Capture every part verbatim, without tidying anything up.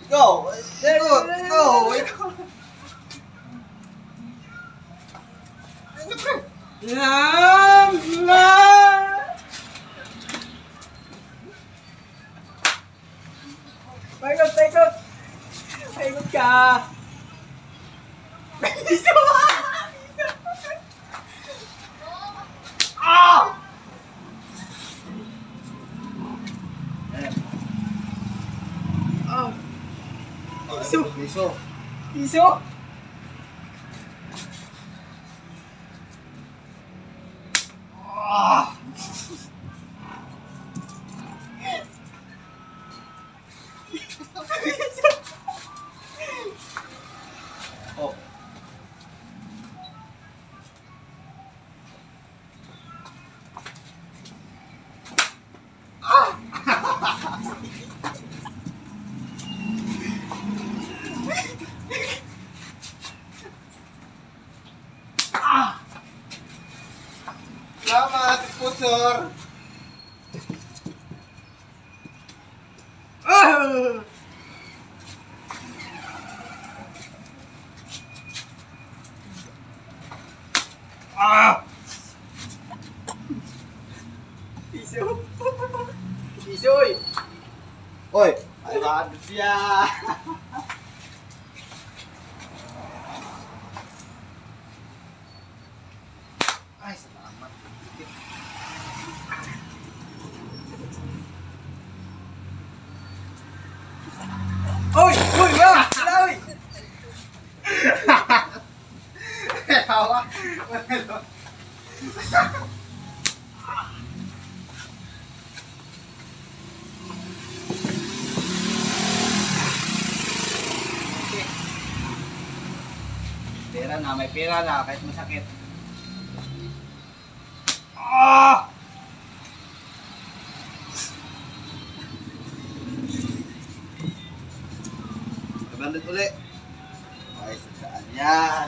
Go! Go! Go! Lam! Lam! Paikot, paikot! Paikot ka! Bisa ba? Ah! Ah! Piso! Piso! Piso! Ah! Oh. Ah! Ah! Selamat, sponsor. Ah! Ah! Piso! Piso, oy! Oi, ada dia. Ay, selamat. Oy! Oy! Wala! Wala, oy! Hawa. Pera na, may pera na kahit masakit. Ah! Bandit ulit. Ay, saan yan?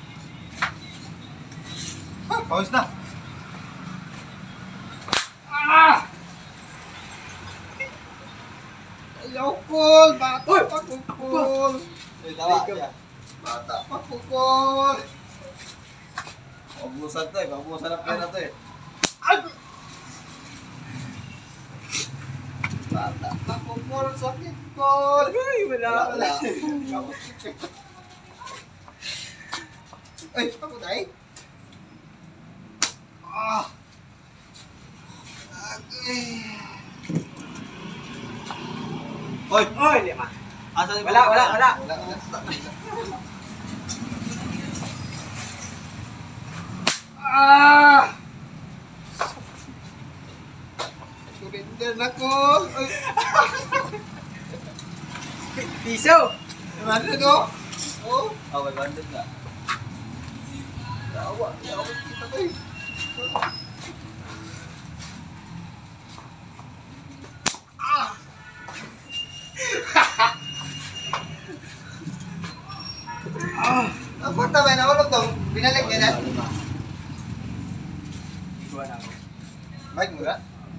Ah, pause na. Ah! Ayaw, Paul! Bata Uy! pa, Paul! Ay, tawa siya. Bata pa, Paul! Pabusan to eh, pabusan ang pera to eh. Bata pa, Paul! Sakit, Paul! Ay, wala, wala. Ay, ako dahil. Ah! Okay. Hoy! Oy, lima. Asa Wala, wala, wala. Wala, wala. Ah! Surrender na ko. Ay, Piso! ano ko? Oh, oh, may bandit na. Yawa, yawa kita ko eh. Ah! Ah! Ang punta ba? Nahulog to? Binalik niya na? Ikuha na ako. Mike mo na?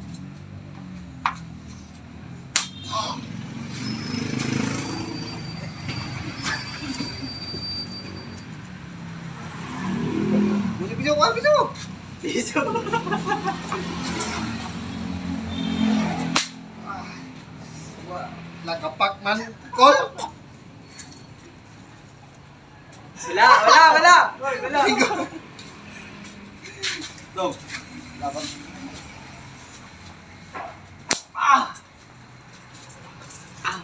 Bisa-bisa ko, bisa ko! Piso! Nakapak man, Kol! Wala, wala, wala! Oy, wala! Dong, dapat. Ah! Ah!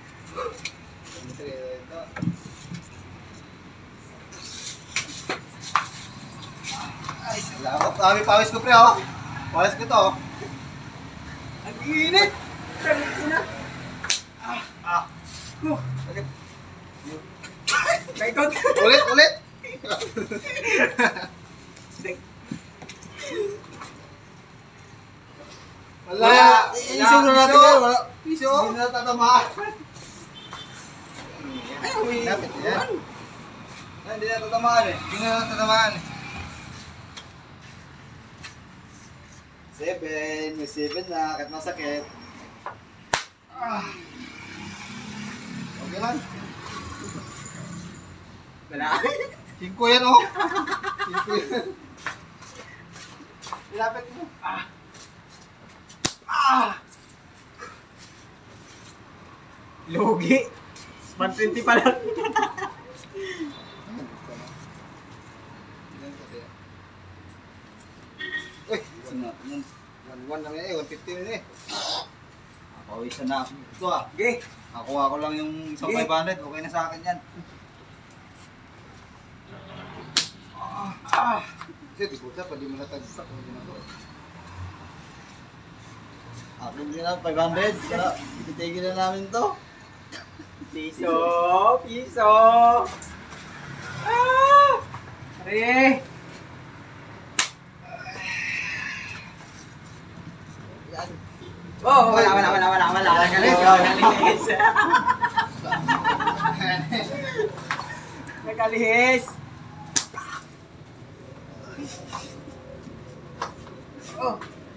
Ay, salamat. Kami pawis ko pre, oh. Pawis ko to, oh. Ang init! Salit ko na! Ah, ah. Oh, Bakit? paikot! Ulit, ulit. Wala. Wala. Isog na natin Piso. yan. Wala. Piso. Hindi na tatamaan. Ay, uy! Lapit yan. Hindi na tatamaan eh. Hindi na tatamaan eh. Seven. May seven na. Kahit masakit. Ah. Cinco yan, oh. Cinco yan. Ilapit mo. Ah. Ah. Lugi. one twenty pa lang. Uy, one one lang yan eh, one fifty na eh. Pawisan na ako ito ah. Okay. Nakuha ko lang yung isang Okay. five hundred, okay na sa akin yan. Ah, ah. Kasi di puta, pwede mo natagsak. Akin din na, five hundred. Kaya, titigil na namin to. Piso. Piso. Ah! Pare. Yan. Oh, wala, wala, wala, wala, wala. Nagalis, nagalis. Nagalis. Oh.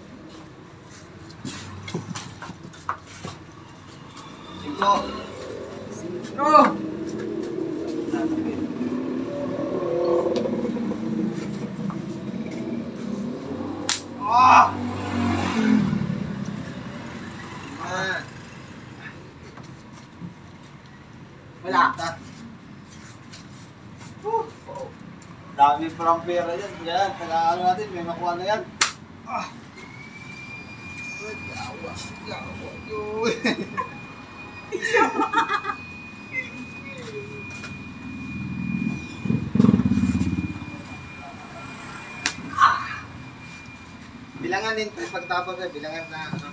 Cinco. Oh. Ah! Ah! Wala. Uh, oh. Dami parang pera yan. Yan, kailangan natin. May makuha na yan. Ah! Ay, yawa. Yawa. Yuy. Bilangan din pagtapos eh. Bilangan na ano.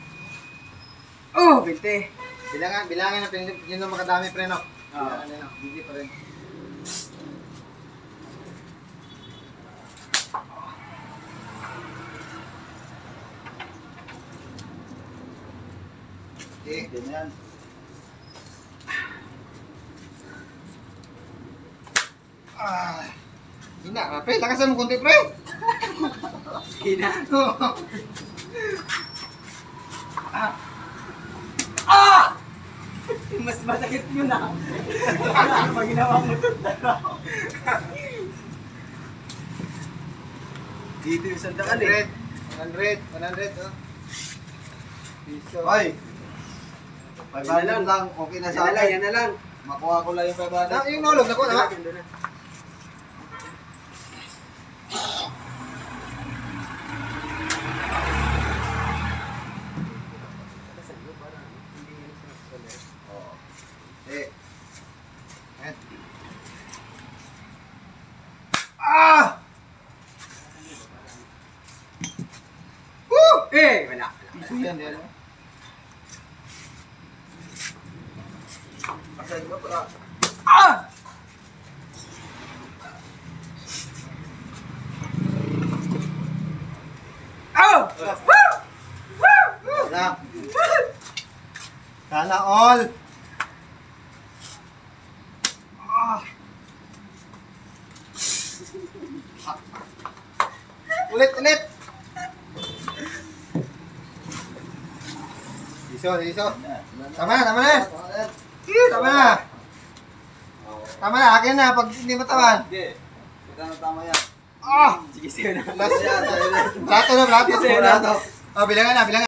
Oh, binte. Bilangan, bilangan na pinili. Yun ang makadami pre no. Oo. Bilangan na no. Hindi pa rin. Okay, ganyan. Ah. Hina, pre. Lakasan mo konti, pre. Hina. Ah! Ah! Mas masakit yun ah. Pag ginawa mo ito. Dito yung sandaan eh. one hundred. one hundred, one hundred, oh. Piso. Hoy! five Yan na hundred lang. lang. Okay na Yan sa na lang, akin. yan na lang. Makuha ko lang yung five hundred. Ah, yung nulog, nakuha na. Doon na. Oo. Eh. Eh. Ah! Woo! Eh, wala. Piso yan, yan. oh. Asan ba pala? Ah! Oh! Woo! Woo! Wala. Sana all. Ah. Ulit, ulit. Iso, iso. Tama na, tama na. Eh, tama na. Tama na, akin na pag hindi matawan. Hindi. Tama, tama yan. Ah! Sige, sige na. Last yan. Plato na, plato. Kasi na. Oh, bilangan na, bilangan.